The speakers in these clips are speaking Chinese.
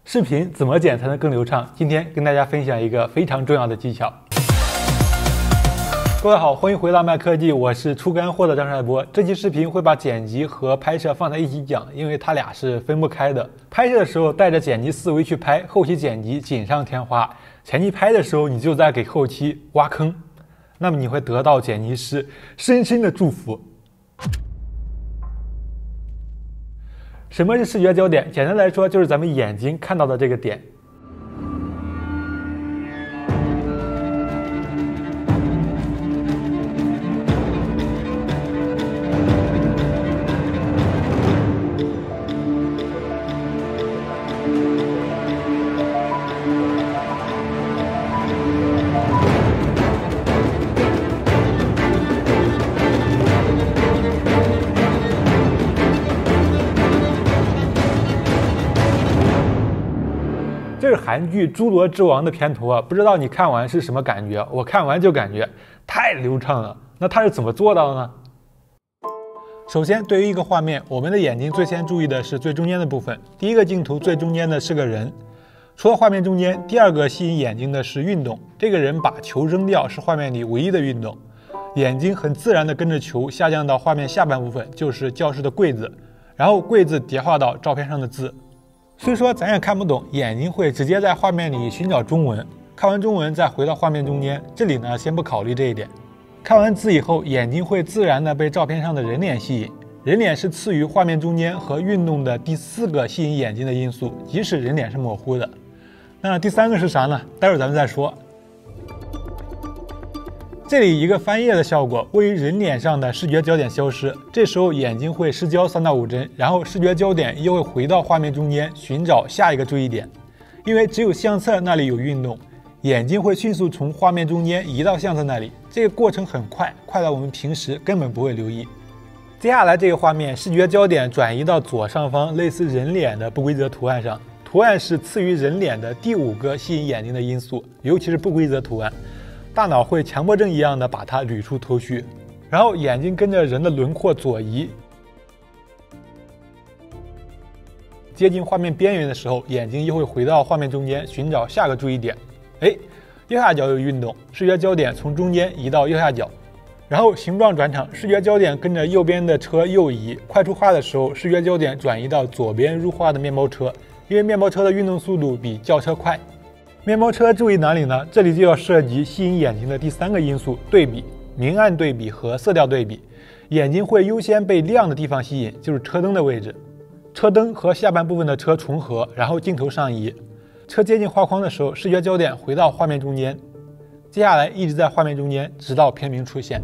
视频怎么剪才能更流畅？今天跟大家分享一个非常重要的技巧。各位好，欢迎回到麦科技，我是出干货的张帅波。这期视频会把剪辑和拍摄放在一起讲，因为它俩是分不开的。拍摄的时候带着剪辑思维去拍，后期剪辑锦上添花。前期拍的时候，你就在给后期挖坑，那么你会得到剪辑师深深的祝福。什么是视觉焦点？简单来说，就是咱们眼睛看到的这个点。这是韩剧《侏罗之王》的片头啊，不知道你看完是什么感觉？我看完就感觉太流畅了。那它是怎么做到的呢？首先，对于一个画面，我们的眼睛最先注意的是最中间的部分。第一个镜头最中间的是个人，除了画面中间，第二个吸引眼睛的是运动。这个人把球扔掉是画面里唯一的运动，眼睛很自然地跟着球下降到画面下半部分，就是教室的柜子，然后柜子叠画到照片上的字。虽说咱也看不懂，眼睛会直接在画面里寻找中文，看完中文再回到画面中间。这里呢，先不考虑这一点。看完字以后，眼睛会自然地被照片上的人脸吸引，人脸是次于画面中间和运动的第四个吸引眼睛的因素，即使人脸是模糊的。那第三个是啥呢？待会儿咱们再说。这里一个翻页的效果，位于人脸上的视觉焦点消失，这时候眼睛会失焦3到5帧，然后视觉焦点又会回到画面中间寻找下一个注意点。因为只有相册那里有运动，眼睛会迅速从画面中间移到相册那里，这个过程很快，快到我们平时根本不会留意。接下来这个画面，视觉焦点转移到左上方类似人脸的不规则图案上，图案是次于人脸的第5个吸引眼睛的因素，尤其是不规则图案。大脑会强迫症一样的把它捋出头绪，然后眼睛跟着人的轮廓左移，接近画面边缘的时候，眼睛又会回到画面中间寻找下个注意点。右下角有运动，视觉焦点从中间移到右下角，然后形状转场，视觉焦点跟着右边的车右移，快出画的时候，视觉焦点转移到左边入画的面包车，因为面包车的运动速度比轿车快。面包车注意哪里呢？这里就要涉及吸引眼睛的第3个因素，对比，明暗对比和色调对比。眼睛会优先被亮的地方吸引，就是车灯的位置。车灯和下半部分的车重合，然后镜头上移，车接近画框的时候，视觉焦点回到画面中间，接下来一直在画面中间，直到片名出现。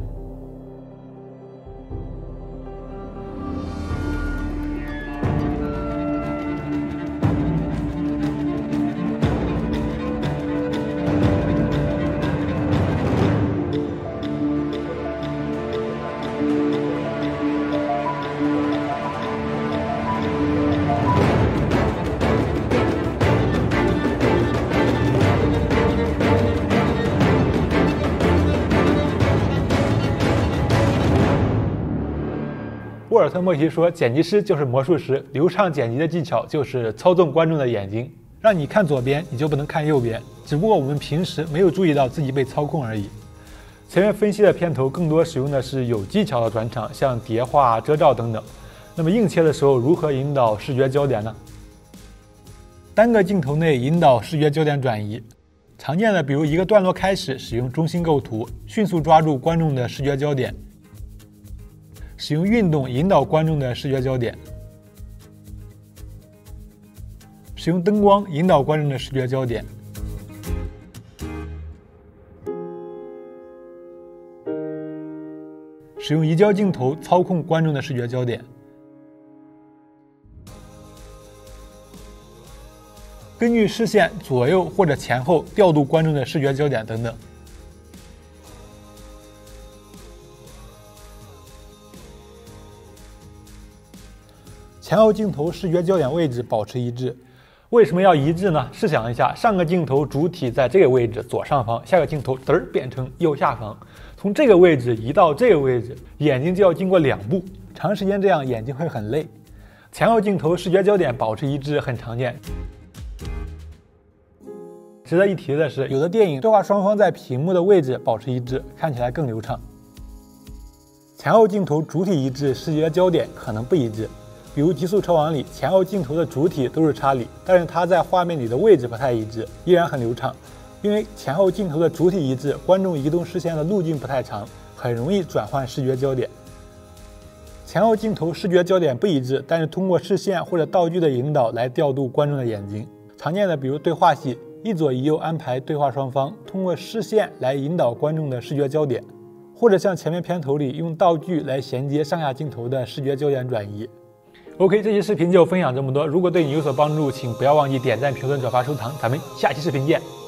沃尔特·莫奇说，剪辑师就是魔术师，流畅剪辑的技巧就是操纵观众的眼睛，让你看左边，你就不能看右边，只不过我们平时没有注意到自己被操控而已。前面分析的片头更多使用的是有技巧的转场，像叠画、遮罩等等。那么硬切的时候，如何引导视觉焦点呢？单个镜头内引导视觉焦点转移，常见的比如一个段落开始使用中心构图，迅速抓住观众的视觉焦点。使用运动引导观众的视觉焦点，使用灯光引导观众的视觉焦点，使用移焦镜头操控观众的视觉焦点，根据视线左右或者前后调度观众的视觉焦点等等。前后镜头视觉焦点位置保持一致，为什么要一致呢？试想一下，上个镜头主体在这个位置左上方，下个镜头嘚儿变成右下方，从这个位置移到这个位置，眼睛就要经过2步，长时间这样眼睛会很累。前后镜头视觉焦点保持一致很常见。 值得一提的是，有的电影对话双方在屏幕的位置保持一致，看起来更流畅。前后镜头主体一致，视觉焦点可能不一致。比如《极速车王》里，前后镜头的主体都是查理，但是它在画面里的位置不太一致，依然很流畅。因为前后镜头的主体一致，观众移动视线的路径不太长，很容易转换视觉焦点。前后镜头视觉焦点不一致，但是通过视线或者道具的引导来调度观众的眼睛。常见的比如对话戏，一左一右安排对话双方，通过视线来引导观众的视觉焦点，或者像前面片头里用道具来衔接上下镜头的视觉焦点转移。OK， 这期视频就分享这么多。如果对你有所帮助，请不要忘记点赞、评论、转发、收藏。咱们下期视频见。